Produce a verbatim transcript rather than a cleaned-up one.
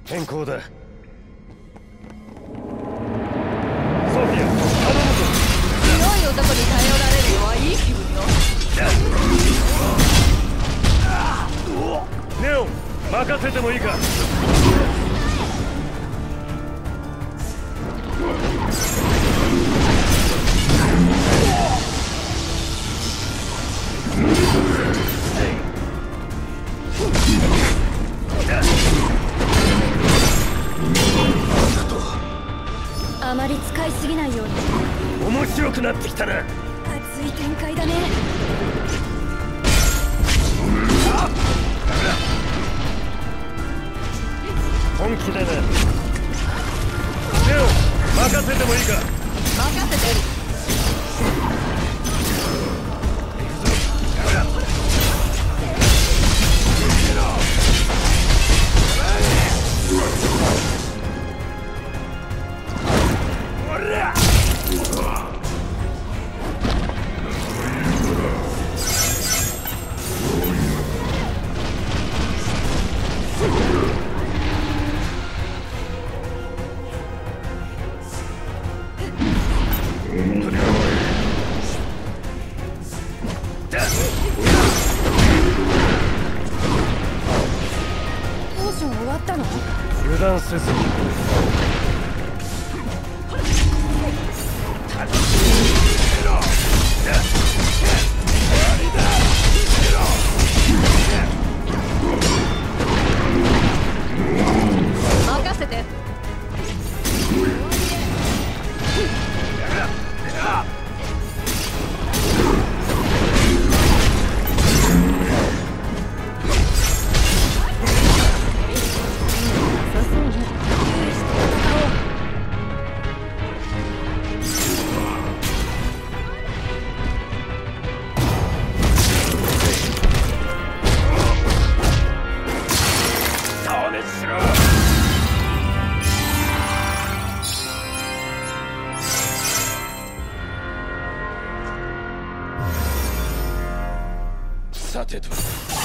変更だ。ソフィア、頼むぞ。 強い男に頼られるのはいい気分よ。 ネオン、任せてもいいか。 あまり使いすぎないように。 面白くなってきたな。 熱い展開だね。 本気だな。ネオン、任せてもいいか。 任せて。ポーション終わったの？ 油断せずに。 任せて。 さてと。